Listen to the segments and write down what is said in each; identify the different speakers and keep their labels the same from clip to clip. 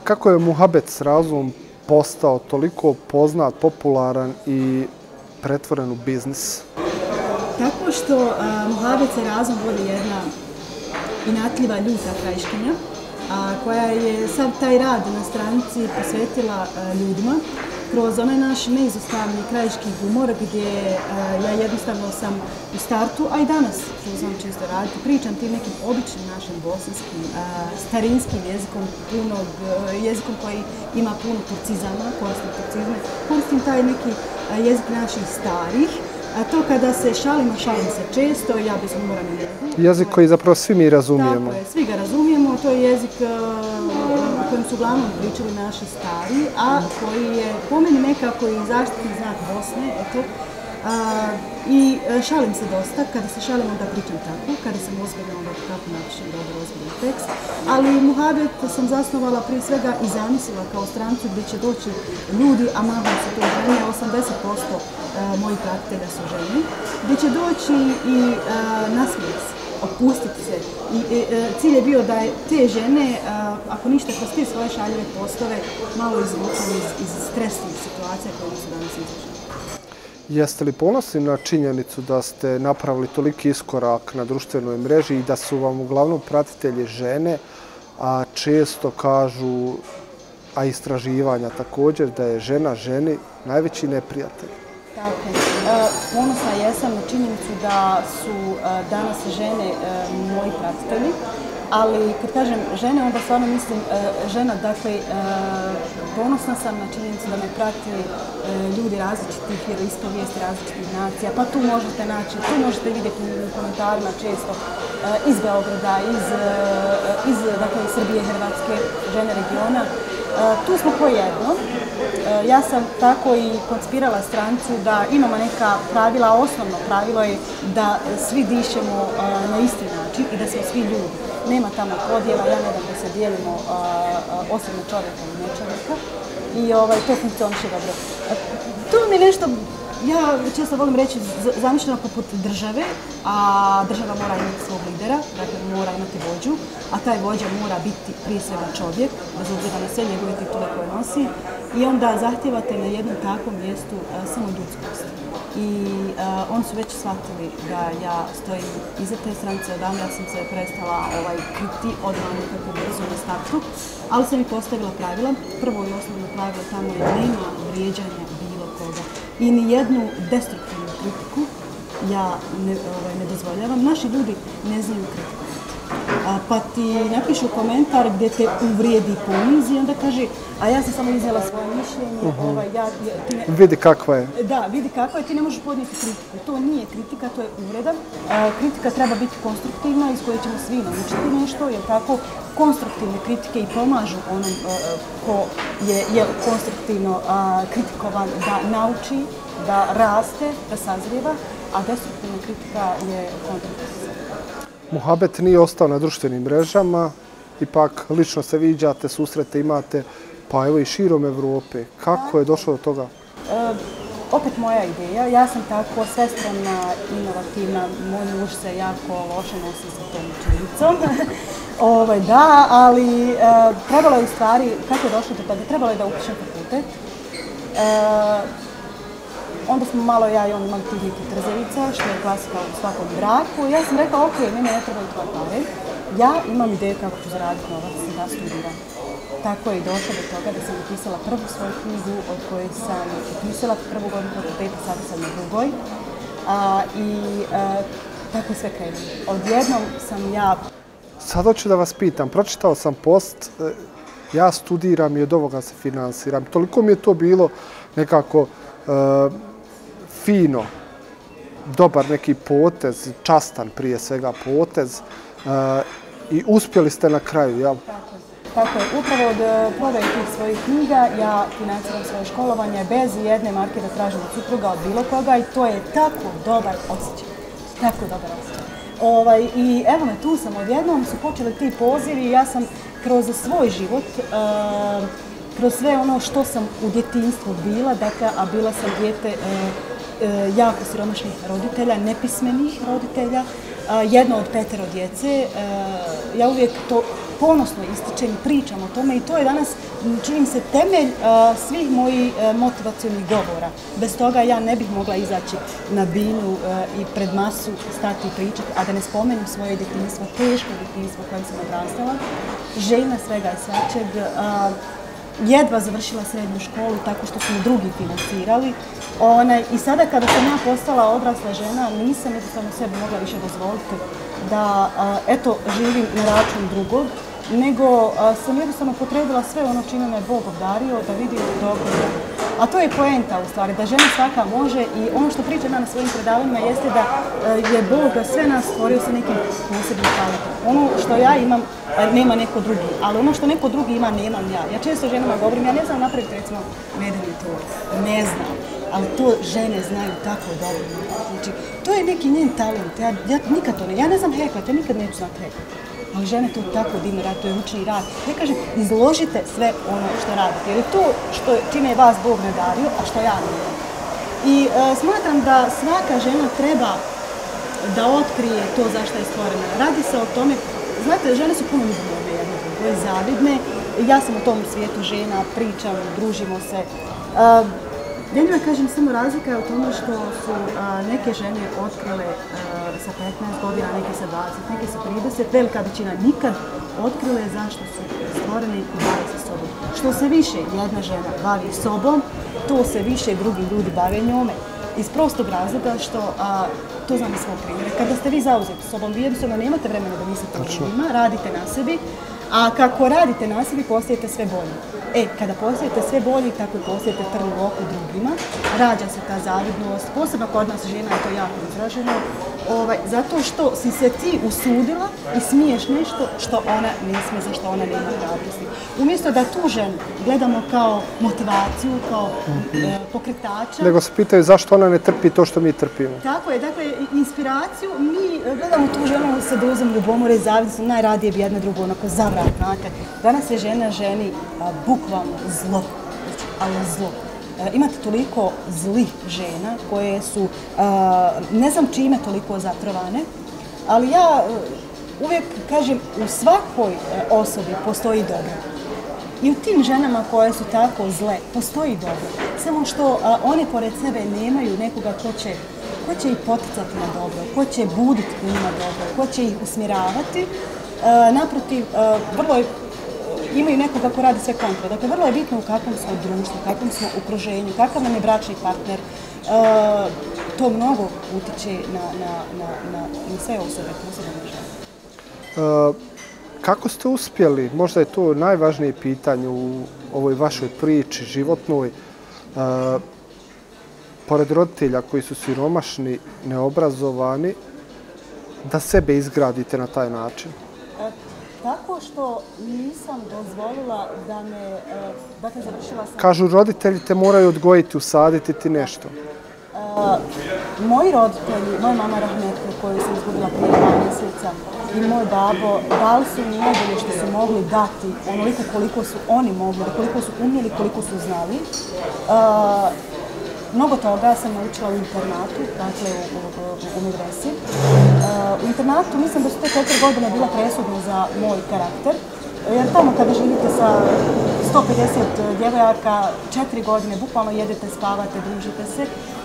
Speaker 1: kako je Muhabet s razumom postao toliko poznat, popularan i pretvoren u biznis?
Speaker 2: Tako što Muhabet sa razum vodi jedna inatljiva, ljuta krajiškinja, koja je sad taj rad na stranici posvetila ljudima kroz onaj naš neizostavni krajiški humor gdje ja jednostavno sam u startu, a i danas što znam često raditi, pričam tim nekim običnim našim bosanskim, starinskim jezikom, jezikom koji ima puno turcizama, koristim turcizme, koristim taj neki jezik naših starih. A to kada se šalim se često, ja bez humora ne mogu.
Speaker 1: Jezik koji zapravo svi mi razumijemo.
Speaker 2: Tako je, svi ga razumijemo, to je jezik u kojem su uglavnom pričali naši stari, a koji je po meni nekako i zaštitni znak Bosne, eto. I šalim se dosta, kada se šalim onda pričam tako, kada sam ozbiljna onda tako napišem dobar ozbiljan tekst. Ali Muhabet sam zasnovala prije svega i zamislila kao strancu gdje će doći ljudi, a mahom su to žene, 80% mojih pratitelja su žene, gdje će doći i nasmijeti se, opustiti se. I cilj je bio da je te žene, ako ništa, kroz te svoje šaljive postove malo izvuču iz stresnih situacija koje su danas izražene.
Speaker 1: Jeste li ponosni na činjenicu da ste napravili toliki iskorak na društvenoj mreži i da su vam uglavnom pratitelji žene, a često kažu, a istraživanja također, da je žena ženi najveći neprijatelj?
Speaker 2: Tako, ponosna jesam na činjenicu da su danas žene moji pratitelji, ali kad kažem žene, onda stvarno mislim žena, dakle, ponosna sam na činjenicu da me prati ljudi različitih vjeroispovijesti, različitih nacija, pa tu možete naći, tu možete vidjeti u komentarima često iz Beograda, iz dakle, Srbije, Hrvatske, žene regiona. Tu smo ko jedno. Ja sam tako i koncipirala stranicu da imamo neka pravila, osnovno pravilo je da svi dišemo na isti način i da smo svi ljudi. Nema tamo podjela, ja ne dam da se dijelimo osim na čovjeka i nečovjeka i to funkcioniše dobro. To mi je nešto, ja često volim reći, zamišljeno poput države, a država mora imati svog lidera, dakle mora imati vođu, a taj vođa mora biti prije svega čovjek, bez obzira na sve njegove titule koje nosi, i onda zahtijevate na jednom takvom mjestu samo ljudskost. I oni su već shvatili da ja stojim iza te stranice, odavno ja sam se prestala kriti odmah nekako brzo na startu, ali sam i postavila pravila. Prvo i osnovno pravilo tamo je nema vrijeđanja bilo koga i ni jednu destruktivnu kritiku ja ne dozvoljavam. Naši ljudi ne znaju kritikovati. Pa ti napišu komentar gdje te uvrijedi, ponizi i onda kaže, a ja sam samo iznijela svoje mišljenje.
Speaker 1: Vidi kakva je.
Speaker 2: Da, vidi kakva je, ti ne možeš podnijeti kritiku. To nije kritika, to je uvreda. Kritika treba biti konstruktivna, iz koje ćemo svi naučiti nešto, jer tako konstruktivne kritike i pomažu onom ko je konstruktivno kritikovan da nauči, da raste, da sazrijeva, a destruktivna kritika je kontraproduktivna.
Speaker 1: Muhabet nije ostao na društvenim mrežama, ipak lično se viđate, susrete imate, pa evo i širom Evrope. Kako je došlo do toga?
Speaker 2: Opet moja ideja, ja sam tako svestrana, inovativna, moj muž se jako loše nosi sa tom čulicom. Da, ali trebalo je u stvari, kako je došlo do toga, trebalo je da upišem fakultet. Onda smo malo ja i on imali tih nekih trzavica, što je klasika u svakom braku. Ja sam rekla, ok, mene ne trebaju tvoje pare. Ja imam ideju kako ću zaraditi novac da studiram. Tako je i došlo do toga da sam napisala prvu svoju knjigu od koje sam napisala prvu godinu fakulteta, sada sam na drugoj. I tako je sve krenulo. Odjednom sam ja...
Speaker 1: Sad hoću da vas pitam, pročitao sam post, ja studiram i od ovoga se finansiram. Toliko mi je to bilo nekako fino, dobar neki potez, častan prije svega potez i uspjeli ste na kraju, jel?
Speaker 2: Tako je. Upravo od prodaje tih svojih knjiga ja financiram svoje školovanje bez jedne marke da tražim od supruga, od bilo koga i to je tako dobar osjećaj. Tako dobar osjećaj. I evo me, tu sam odjednom, su počeli ti pozivi i ja sam kroz svoj život, kroz sve ono što sam u djetinjstvu bila, dakle, a bila sam dijete jako siromašnih roditelja, nepismenih roditelja, jedna od 5 djece. Ja uvijek to ponosno ističem i pričam o tome i to je danas, čini mi se, temelj svih mojih motivacionih govora. Bez toga ja ne bih mogla izaći na binu i pred masu stati i pričati, a da ne spomenem svoje djetinjstvo, teško djetinjstvo kojem sam odrastala, željna svega i svačeg, jedva završila srednju školu tako što su mi drugi financirali. I sada kada sam ja postala odrasla žena, nisam jednostavno sebi mogla više dozvoliti da živim na račun drugog, nego sam jednostavno potrebila sve ono čime me Bog obdario da vidim dobro. A to je poenta u stvari, da žena svaka može i ono što pričam ja na svojim predavanjima jeste da je Bog sve nas stvorio sa nekim posebnim kvalitom. Ono što ja imam nema neko drugi, ali ono što neko drugi ima nemam ja. Ja često ženama govorim, ja ne znam napraviti recimo medeni tur, ne znam, ali to žene znaju tako dobro. Znači, to je neki njen talent, ja nikad to ne, ja ne znam heklati, ja nikad neću znati heklati. Ali žene to tako divno rade, to je ručni rad. Ja kažem, izložite sve ono što radite, jer je to čime je vas Bog nadario, a što ja nemam. I smatram da svaka žena treba da otkrije to zašto je stvorena. Radi se o tome, znate, žene su puno ljubomorne jedne druge, zavidne. Ja sam u tom svijetu žena, pričam, družimo se. Ja njima kažem, samo razlika je u tome što su neke žene otkrile sa 15 godina, neke sa 20, neke sa 30, velika većina nikad otkrile zašto su stvorene i bave se sobom. Što se više jedna žena bavi sobom, to se više drugi ljudi bave njome. Iz prostog razloga što, to znam iz svog primjera, kada ste vi zauzeti sobom, vi jednostavno nemate vremena da mislite o ljudima, radite na sebi, a kako radite na sebi, postajete sve bolji. Kada postajete sve bolji, tako i postajete trn u oku drugima, rađa se ta zavidnost, posebno kod nas žena je to jako izraženo, zato što si se ti usudila i smiješ nešto što ona ne smije, za što ona nema hrabrosti. Umjesto da tu ženu gledamo kao motivaciju, kao pokretača.
Speaker 1: Nego se pitaju zašto ona ne trpi to što mi trpimo.
Speaker 2: Tako je, dakle, inspiraciju, mi gledamo tu ženu sa dozom ljubomore i zavidnosti, najradije bi jedna drugu onako zavrat, znate. Danas je žena ženi bukvalno zlo, ali zlo. Imate toliko zlih žena koje su, ne znam čime, toliko zatrovane, ali ja uvijek kažem, u svakoj osobi postoji dobro. I u tim ženama koje su tako zle postoji dobro. Samo što one pored sebe nemaju nekoga ko će ih poticati na dobro, ko će buditi u njima dobro, ko će ih usmjeravati. Naprotiv, imaju nekoga ko radi sve kontra. Dakle, vrlo je bitno u kakvom smo društvu, u kakvom smo okruženju, kakav nam je bračni partner. To mnogo utiče na sve osobe, posebno na žene.
Speaker 1: Kako ste uspjeli, možda je to najvažnije pitanje u ovoj vašoj priči životnoj, pored roditelja koji su siromašni, neobrazovani, da sebe izgradite na taj način?
Speaker 2: Tako što nisam dozvolila da me, dakle, završila sam...
Speaker 1: Kažu, roditelji te moraju odgojiti, usaditi ti nešto.
Speaker 2: Moji roditelji, moja mama Rahmetka, koju sam izgubila prije 2 mjeseca, i moj babo, dali su mi najbolje što su mogli dati, onoliko koliko su oni mogli, koliko su umjeli, koliko su znali. Mnogo toga sam naučila u internatu, dakle u medresi. U internatu mislim da su te 4 godine bila presudne za moj karakter, jer tamo kada živite sa 150 djevojaka, 4 godine, bukvalno jedete, spavate, družite se,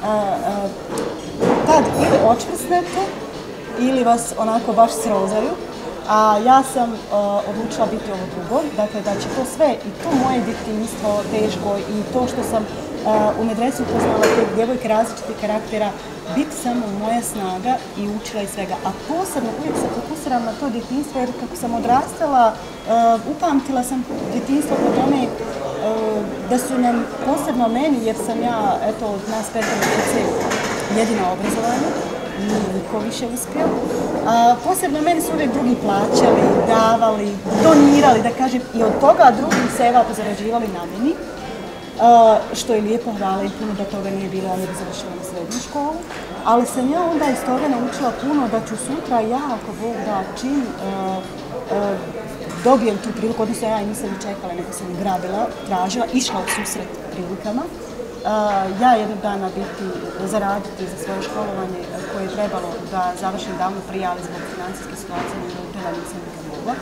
Speaker 2: tad ili očvrsnete ili vas onako baš srozaju. A ja sam odlučila biti ovo drugo, dakle da će to sve i to moje djetinjstvo teško i to što sam u medresu upoznala te djevojke različitih karaktera, biti samo moja snaga i učila iz svega. A posebno uvijek se fokusiram na to djetinjstvo jer kako sam odrastala, upamtila sam djetinjstvo po tome da su nam, posebno meni, jer sam ja, eto, od nas 5 djece jedina obrazovanja, nije niko više uspio. Posebno meni su uvijek drugi plaćali, davali, donirali, da kažem, i od toga drugi seva pozarađivali na meni. Što je lijepo, hvala i puno da toga nije bilo, ne bi završila na srednju školu. Ali sam ja onda iz toga naučila puno da ću sutra ja, ako Bog da, čim dobijem tu priliku, odnosno ja nisam ni čekala, nego sam i grabila, tražila, išla u susret prilikama. Ja jednog dana biti zaraditi za svoje školovanje koje je trebalo da završim davno prije, ali zbog financijske situacije nisam nikad mogla.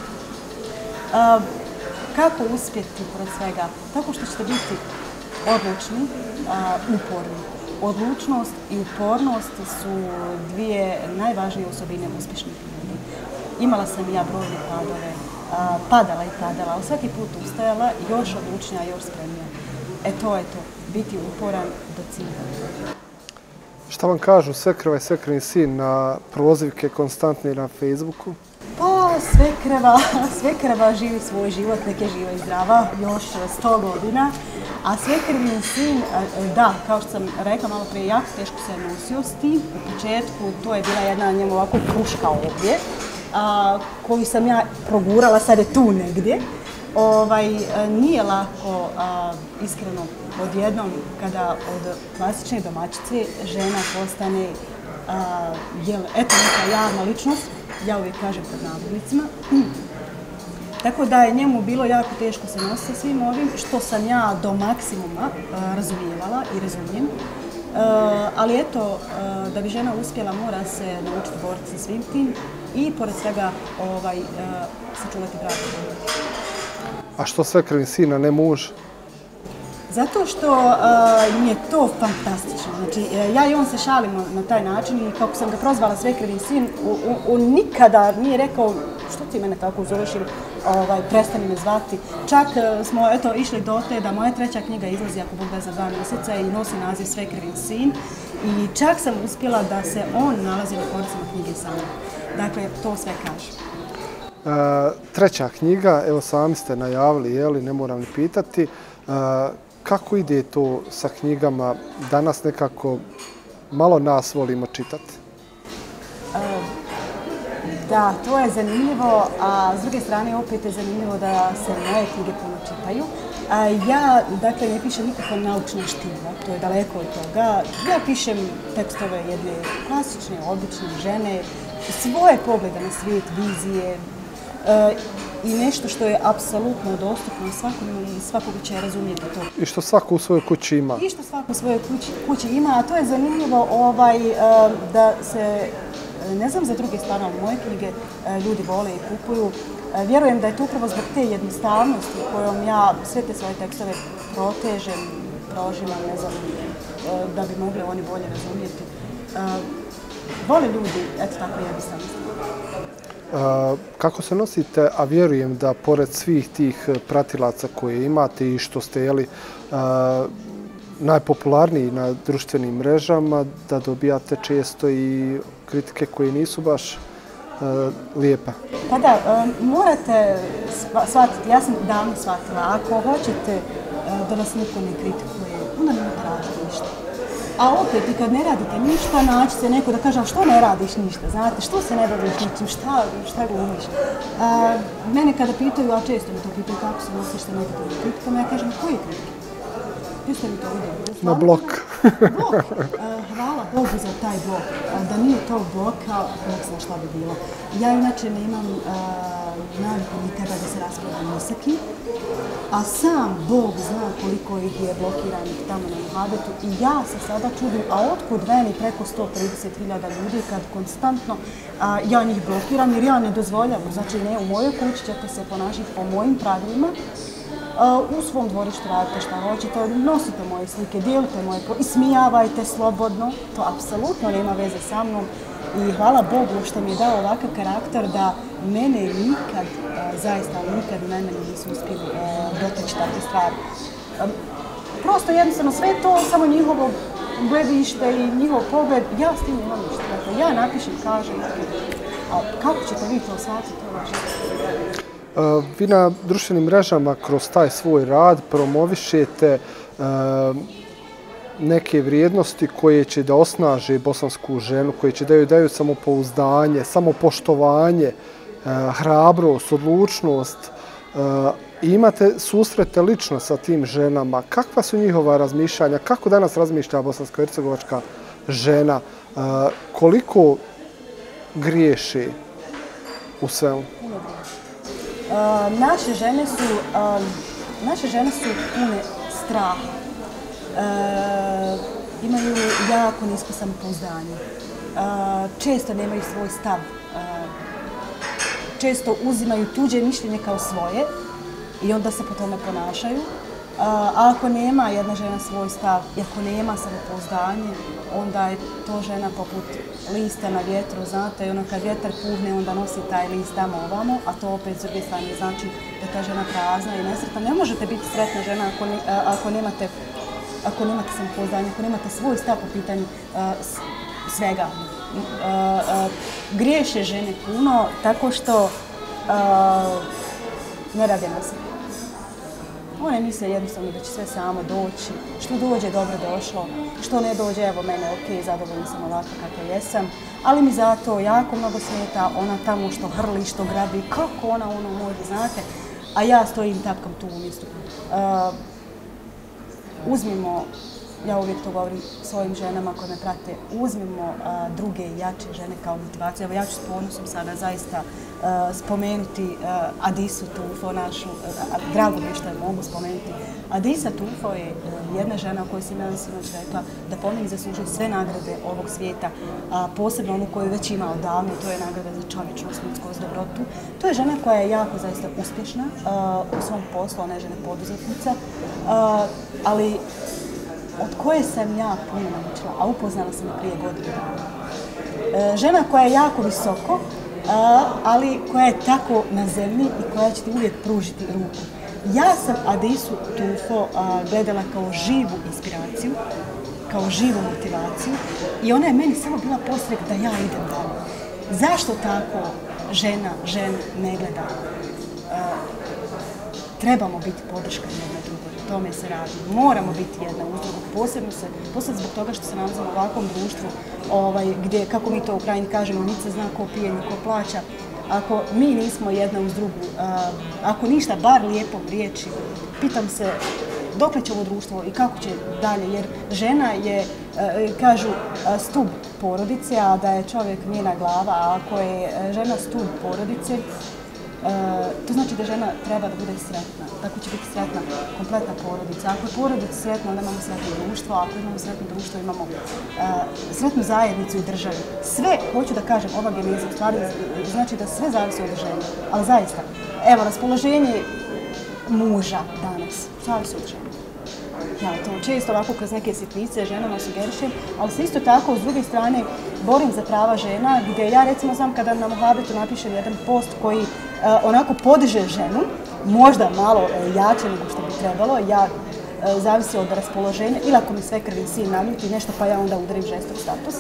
Speaker 2: Kako uspjeti pored svega? Tako što ćete biti odlučni, uporni. Odlučnost i upornost su dvije najvažnije osobine uspješnih ljudi. Imala sam i ja brojne padove, padala i padala, ali svaki put ustajala, još odlučnija, još spremnija. To je to, biti uporan do cilja.
Speaker 1: Šta vam kažu svekrva i svekrvin sin na prozivke konstantne na Facebooku?
Speaker 2: Pa, svekrva živi svoj život, neke živa i zdrava, još 100 godina. A svekrvin sin, da, kao što sam rekla malo prije, jako teško se nosio s tim. U početku to je bila jedna njemu ovako kruška ovdje, koju sam ja progurala, sad je tu negdje. Nije lako, iskreno, odjednom kada od klasične domaćice žena postane eto neka javna ličnost, ja uvijek kažem pod navodnicima. Tako da je njemu bilo jako teško se nositi sa svim ovim, što sam ja do maksimuma razumijevala i razumijem. Ali eto, da bi žena uspjela, mora se naučiti boriti sa svim tim i pored svega sačuvati brak.
Speaker 1: A što svekrvin sin, a ne muž?
Speaker 2: Zato što mi je to fantastično. Znači, ja i on se šalimo na taj način i kako sam ga prozvala svekrvin sin, on nikada nije rekao što ti mene tako zoveš ili prestani me zvati. Čak smo išli do te da moja 3. knjiga izlazi ako Bog da za 2 mjeseca i nosi naziv Svekrvin sin i čak sam uspjela da se on nalazi na koricama knjige sa mnom. Dakle, to sve kaže.
Speaker 1: 3. knjiga, evo sami ste najavili, ne moram ni pitati. Kako ide to sa knjigama? Danas nekako malo nas volimo čitati.
Speaker 2: Da, to je zanimljivo, a s druge strane opet je zanimljivo da se moje knjige puno čitaju. Ja, dakle, ne pišem nikakvo naučno štivo, to je daleko od toga. Ja pišem tekstove jedne klasične, obične žene, svoje poglede na svijet, vizije, i nešto što je apsolutno dostupno svakom i svakog će razumjeti to.
Speaker 1: I što svako u svojoj kući ima.
Speaker 2: I što svako u svojoj kući ima, a to je zanimljivo da se, ne znam za druge strane, ali moje knjige ljudi vole i kupuju. Vjerujem da je to upravo zbog te jednostavnosti kojom ja sve te svoje tekstove protežem, prožimam, ne znam, da bi mogli oni bolje razumjeti. Vole ljudi, eto tako jednostavno.
Speaker 1: Kako se nosite, a vjerujem da pored svih tih pratilaca koje imate i što ste najpopularniji na društvenim mrežama, da dobijate često i kritike koje nisu baš lijepe? Pa
Speaker 2: da, morate shvatiti, ja sam davno shvatila, ako hoćete da vas niko ne kritikuje, onda nemojte raditi ništa. A opet, i kad ne radite ništa, naći se neko da kaže, a što ne radiš ništa, znate, što se ne baviš ničim, šta glumiš? Mene kada pitaju, a često mi to pitaju, kako se nosiš sa negativnim kritikama, ja kažem, koji kritike? Jeste li to vidjeli?
Speaker 1: Na blok.
Speaker 2: Blok. Hvala Bogu za taj blok. Da nije tog bloka, Bog zna šta bi bilo. Ja inače nemam naviku nikada da se raspravljam ni sa kim, a sam Bog zna koliko ih je blokiranih tamo na Muhabetu i ja se sada čudim, a otkud meni preko 130.000 ljudi kad konstantno ja njih blokiram jer ja ne dozvoljavam. Znači ne, u mojoj kući ćete se ponašati po mojim pravilima, u svom dvorištu radite šta hoćete, nosite moje slike, dijelite moje, ismijavajte slobodno, to apsolutno nema veze sa mnom i hvala Bogu što mi je dao ovakav karakter da mene nikad, zaista nikad mene nisu uspjeli doteći takve stvari. Prosto jednostavno sve to, samo njihovo gledište i njihov pogled, ja s tim nemam ništa. Dakle, ja napišem, kažem, a kako ćete vi to shvatiti, to je vaše.
Speaker 1: Vi na društvenim mrežama kroz taj svoj rad promovišete neke vrijednosti koje će da osnaže bosansku ženu, koje će da joj daju samopouzdanje, samopoštovanje, hrabrost, odlučnost. Imate susrete lično sa tim ženama. Kakva su njihova razmišljanja? Kako danas razmišlja bosansko-hercegovačka žena? Koliko griješi u svemu?
Speaker 2: Naše žene su pune straha. Imaju jako nisko samopouzdanje. Često nemaju svoj stav. Često uzimaju tuđe mišljenje kao svoje i onda se po tome ponašaju. A ako nema jedna žena svoj stav i ako nema samopouzdanje, onda je to žena poput lista na vjetru, znate, i ono kad vjetar puhne, onda nosi taj list tamo ovamo, a to opet s druge strane znači da ta žena prazna i nesretna. Ne možete biti sretna žena ako nemate samopouzdanje, ako nemate svoj stav po pitanju svega. Griješe žene puno tako što ne rade na sebi. One misle jednostavno da će sve samo doći, što dođe dobro došlo, što ne dođe, evo mene, ok, zadovoljna sam ovako kakva jesam, ali mi zato jako mnogo smeta ona tamo što hrli, što grabi, kako ona ono može, znate, a ja stojim tapkam tu umjesto. Uzmimo, ja uvijek to govorim svojim ženama koje me prate, uzmimo druge jače žene kao motivaciju. Evo ja ću s ponosom sada zaista spomenuti Adisu Tufo, našu, drago mi je što je mogu spomenuti. Adisa Tufo je jedna žena o kojoj sam ja sinoć rekla da po meni zaslužuje sve nagrade ovog svijeta, posebno onu koju već ima odavno, to je nagrada za čovječnost, ljudskost, dobrotu. To je žena koja je jako zaista uspješna u svom poslu, ona je žena poduzetnica, ali od koje sam ja puno naučila, a upoznala sam je prije godinu dana. Žena koja je jako visoko, ali koja je tako na zemlji i koja će ti uvijek pružiti ruku. Ja sam Adisu Tufo gledala kao živu inspiraciju, kao živu motivaciju i ona je meni samo bila postrek da ja idem dalje. Zašto tako ženu ne gleda? Trebamo biti podrška jedna drugoj, o tome se radi. Moramo biti jedna uz drugu, posebno zbog toga što se nalazimo u ovakvom društvu gdje, kako mi to u Krajini kažemo, niti se zna ko pije, ni ko plaća. Ako mi nismo jedna uz drugu, ako ništa, bar lijepom riječi, pitam se dokle će ovo društvo i kako će dalje, jer žena je, kažu, stup porodice, a da je čovjek njena glava, a ako je žena stup porodice, to znači da žena treba da bude sretna. Tako će biti sretna kompletna porodica. Ako je porodica sretna, onda imamo sretno društvo, a ako imamo sretno društvo, imamo sretnu zajednicu i državu. Sve, hoću da kažem, ova geneza u stvari znači da sve zavisi od žene. Ali zaista, evo, raspoloženje muža danas zavisi od žene. Ja to često ovako kroz neke sitnice ženama sugerišem, ali se isto tako s druge strane borim za prava žena, gdje ja recimo znam kada na Mohabetu napišem jedan post koji onako podiže ženu, možda malo jače nego što bi trebalo, ja zavisi od raspoloženja, ili ako mi sve krvi sin naljuti nešto pa ja onda udarim žestok status.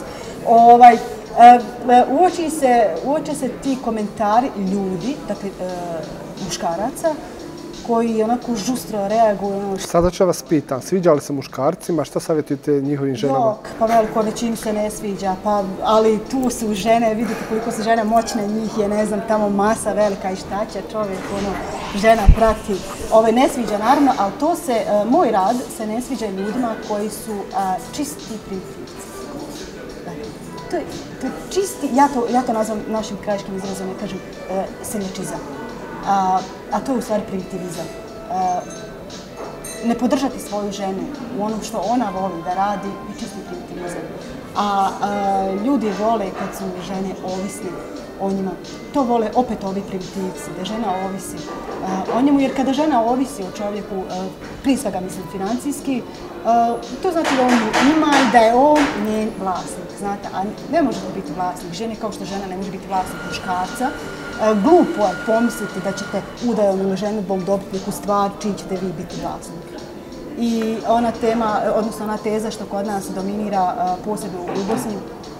Speaker 2: Uoče se ti komentari ljudi, dakle muškaraca, koji onako žustro reaguju.
Speaker 1: Sada ću vas pitam, sviđa li se muškarcima, šta savjetujete njihovim ženama?
Speaker 2: Pa veliko većini se ne sviđa, ali tu su žene, vidite koliko su žene moćne, njih je, ne znam, tamo masa velika i šta će čovjek, žena prati. Ne sviđa naravno, ali to se, moj rad se ne sviđa ljudima koji su čisti primitivci. To je čisti, ja to nazvam našim krajiškim izrazom, ja kažem selječizam. A to je u stvari primitivizam. Ne podržati svoju ženu u onom što ona voli da radi je čisti primitivizam. A ljudi vole kad su žene ovisne o njima. To vole opet ovi primitivci, da žena ovisi o njemu, jer kada žena ovisi o čovjeku, prije svega mislim financijski, to znači da on ima i da je on njen vlasnik, znate, a ne možete biti vlasnik žene kao što žena ne može biti vlasnik muškarca. Glupo je pomisliti da ćete udajom ili ženidbom dobiti neku stvar čiji ćete vi biti vlasnik. I ona tema, odnosno ona teza što kod nas dominira posebno u Bosni,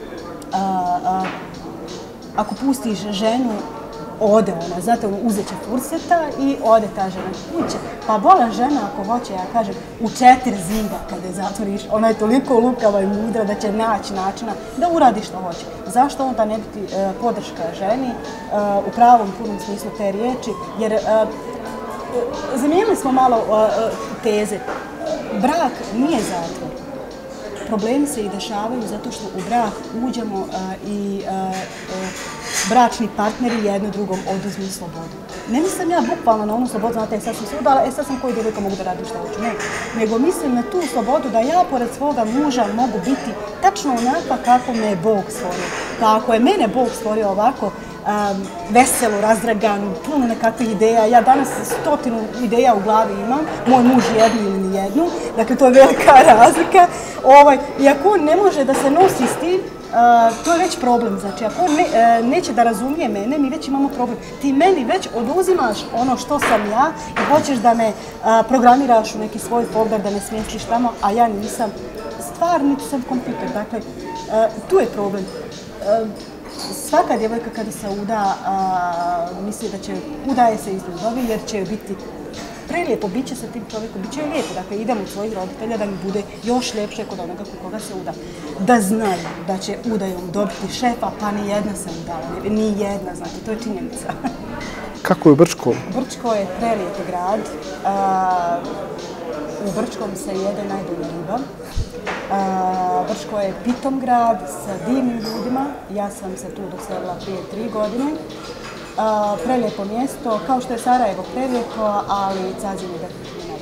Speaker 2: ako pustiš ženu, ode ona, znate, uzet će furseta i ode ta žena kuće. Pa bola žena ako hoće, ja kažem, u 4 zida kada je zatvoriš, ona je toliko lukava i mudra da će naći načina da uradi što hoće. Zašto onda ne biti podrška ženi u pravom punom smislu te riječi? Jer zamijenili smo malo teze. Brak nije zatvor. Problemi se i dešavaju zato što u brak uđemo i bračni partneri jedno drugom oduzmu slobodu. Ne mislim ja bukvalno na onu slobodu, znate, sad sam se udala, sad sam koji djevojka mogu da radim što hoću, ne. Nego mislim na tu slobodu da ja pored svoga muža mogu biti tačno onakva kako me je Bog stvorio. Pa ako je mene Bog stvorio ovako, veselu, razdraganu, puno nekakvih ideja. Ja danas 100 ideja u glavi imam, moj muž jednu ili nijednu, dakle to je velika razlika. I ako on ne može da se nosi s tim, to je već problem. Znači, ako on neće da razumije mene, mi već imamo problem. Ti meni već oduzimaš ono što sam ja i hoćeš da me programiraš u neki svoj folder, da me smjestiš tamo, a ja nisam stvar, niti sam kompjuter. Dakle, tu je problem. Svaka djevojka kada se uda, misli da će, udaje se iz ljubavi jer će biti prelijepo, bit će sa tim čovjekom, bit će lijepo. Dakle, idem od svojih roditelja da mi bude još ljepše kod onoga kod koga se uda. Da znaju da će udajom dobiti šefa, pa ni jedna se udala, ni jedna, znate, to je činjenica.
Speaker 1: Kako je u Brčkom?
Speaker 2: Brčko je prelijep grad. U Brčkom se jede najbolja riba. Brčko je pitom grad sa divnim ljudima. Ja sam se tu doselila prije 3 godine. Prelijepo mjesto, kao što je Sarajevo prelijepo, ali Cazin je definitivno